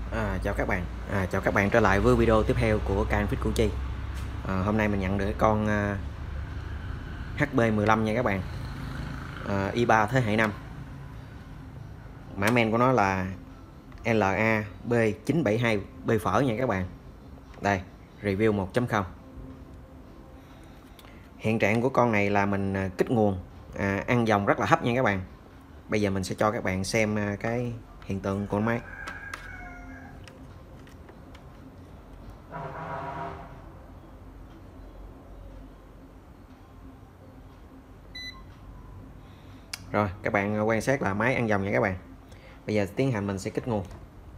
Chào các bạn trở lại với video tiếp theo của kênh Fit Củ Chi. Hôm nay mình nhận được con HB15 nha các bạn, i3 thế hệ 5. Mã men của nó là LA B972 B phở nha các bạn. Đây, review 1.0. Hiện trạng của con này là mình kích nguồn, ăn dòng rất là thấp nha các bạn. Bây giờ mình sẽ cho các bạn xem cái hiện tượng của máy. Rồi các bạn quan sát là máy ăn dòng nha các bạn. Bây giờ tiến hành mình sẽ kích nguồn.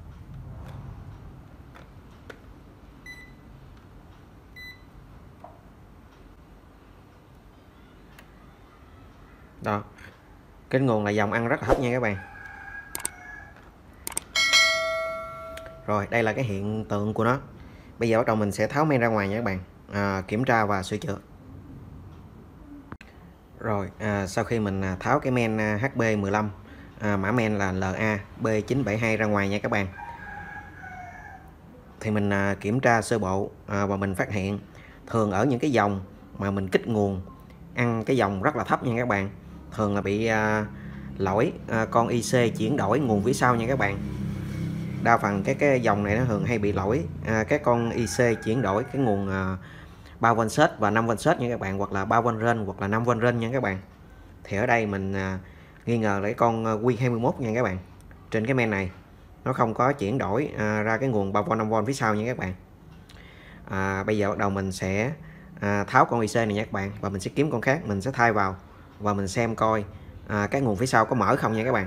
Đó, kích nguồn là dòng ăn rất là thấp nha các bạn. Rồi đây là cái hiện tượng của nó. Bây giờ bắt đầu mình sẽ tháo men ra ngoài nha các bạn, kiểm tra và sửa chữa. Rồi sau khi mình tháo cái men HB15, mã men là LA B972 ra ngoài nha các bạn, thì mình kiểm tra sơ bộ và mình phát hiện thường ở những cái dòng mà mình kích nguồn ăn cái dòng rất là thấp nha các bạn, thường là bị lỗi con IC chuyển đổi nguồn phía sau nha các bạn. Đa phần cái dòng này nó thường hay bị lỗi các con IC chuyển đổi cái nguồn 3V set và 5V set nha các bạn, hoặc là 3V range hoặc là 5V range nha các bạn. Thì ở đây mình nghi ngờ là cái con Q21 nha các bạn. Trên cái men này nó không có chuyển đổi ra cái nguồn 3V 5V phía sau nha các bạn. Bây giờ bắt đầu mình sẽ tháo con IC này nha các bạn, và mình sẽ kiếm con khác mình sẽ thay vào và mình xem coi cái nguồn phía sau có mở không nha các bạn.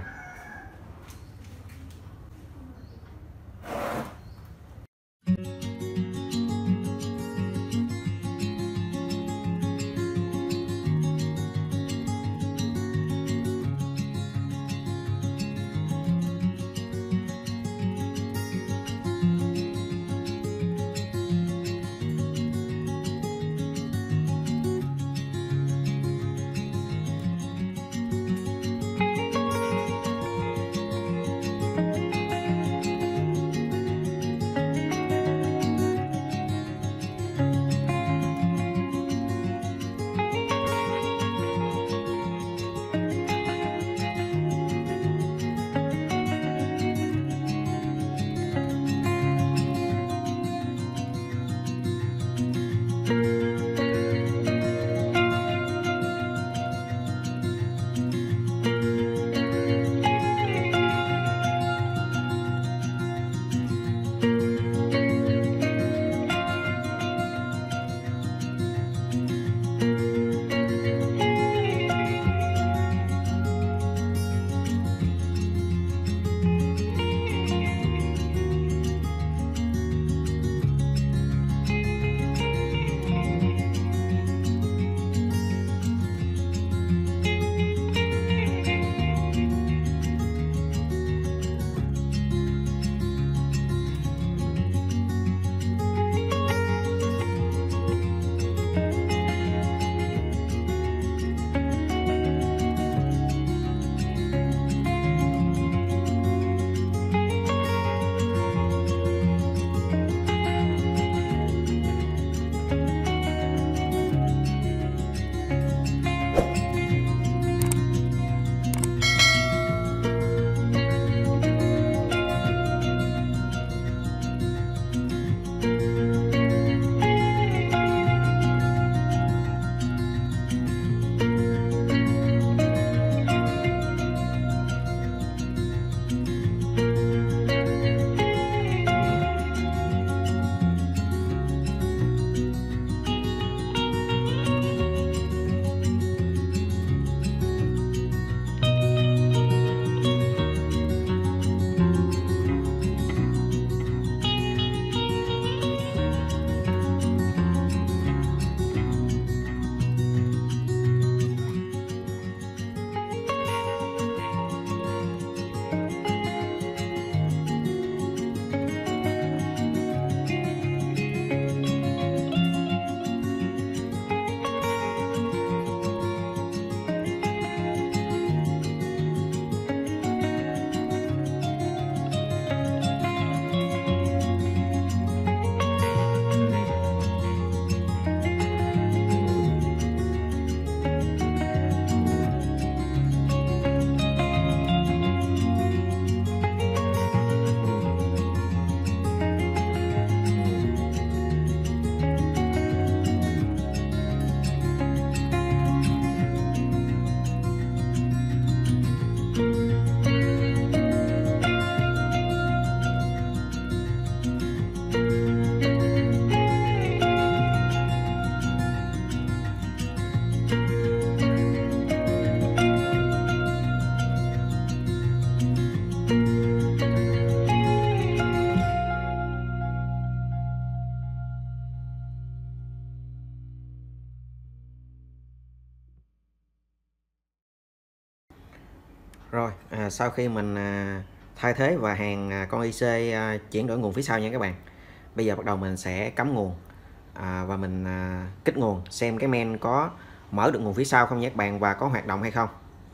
Rồi sau khi mình thay thế và hàn con IC chuyển đổi nguồn phía sau nha các bạn. Bây giờ bắt đầu mình sẽ cắm nguồn và mình kích nguồn xem cái men có mở được nguồn phía sau không nha các bạn, và có hoạt động hay không.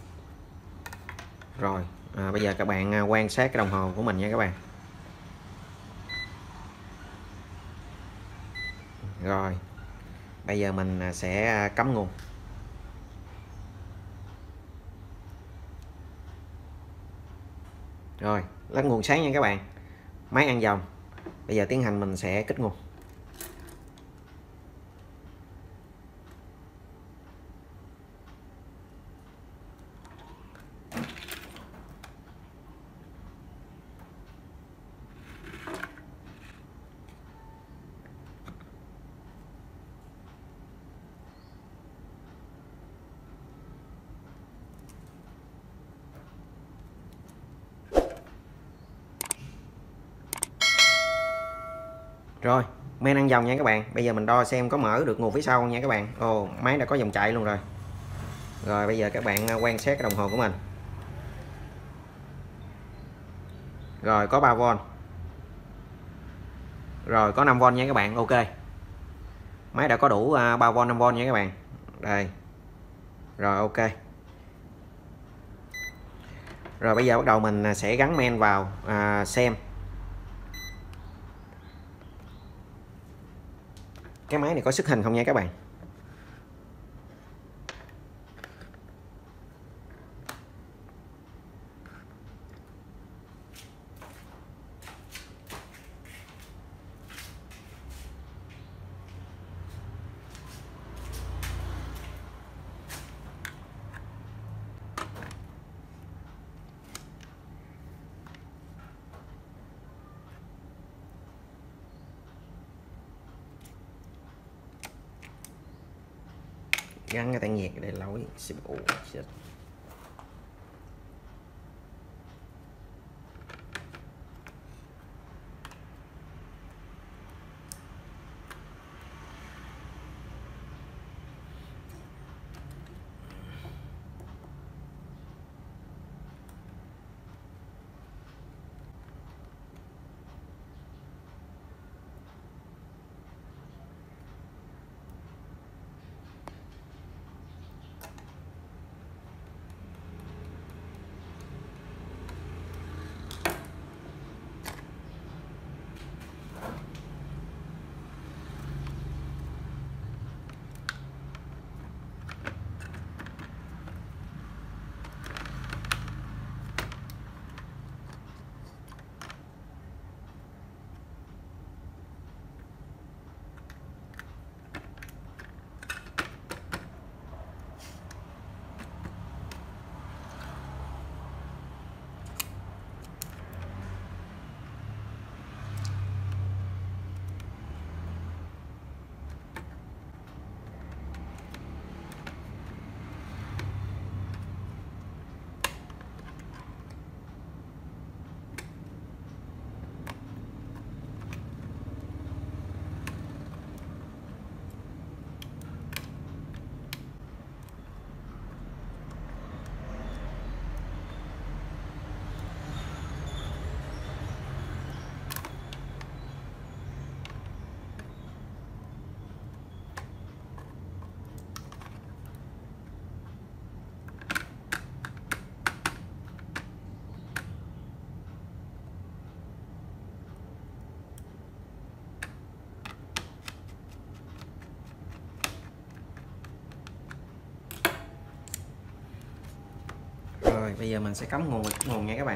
Rồi bây giờ các bạn quan sát cái đồng hồ của mình nha các bạn. Rồi bây giờ mình sẽ cắm nguồn. Rồi lắc nguồn sáng nha các bạn, máy ăn dòng. Bây giờ tiến hành mình sẽ kích nguồn. Rồi men ăn dòng nha các bạn. Bây giờ mình đo xem có mở được nguồn phía sau nha các bạn. Ồ, máy đã có dòng chạy luôn rồi. Rồi bây giờ các bạn quan sát cái đồng hồ của mình. Rồi có 3V. Rồi có 5V nha các bạn. Ok, máy đã có đủ 3V 5V nha các bạn. Đây. Rồi ok. Rồi bây giờ bắt đầu mình sẽ gắn men vào xem cái máy này có xuất hình không nha các bạn. Gắn cái tản nhiệt để lỗi CPU. Rồi bây giờ mình sẽ cắm nguồn nha các bạn.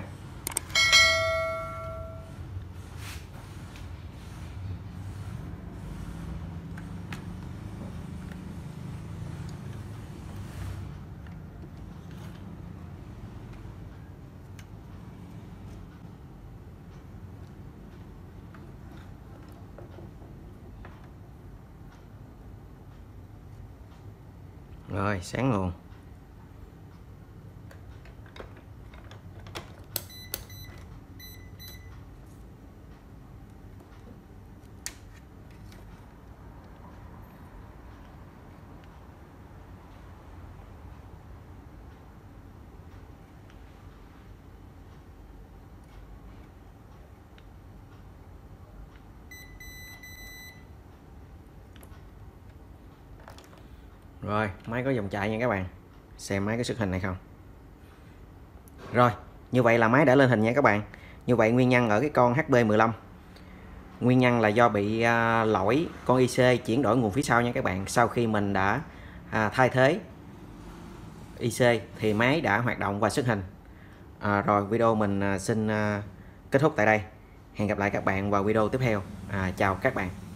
Rồi sáng nguồn. Rồi máy có dòng chạy nha các bạn, xem máy có xuất hình này không. Rồi như vậy là máy đã lên hình nha các bạn. Như vậy nguyên nhân ở cái con HP15, nguyên nhân là do bị lỗi con IC chuyển đổi nguồn phía sau nha các bạn. Sau khi mình đã thay thế IC thì máy đã hoạt động và xuất hình. Rồi video mình xin kết thúc tại đây. Hẹn gặp lại các bạn vào video tiếp theo. Chào các bạn.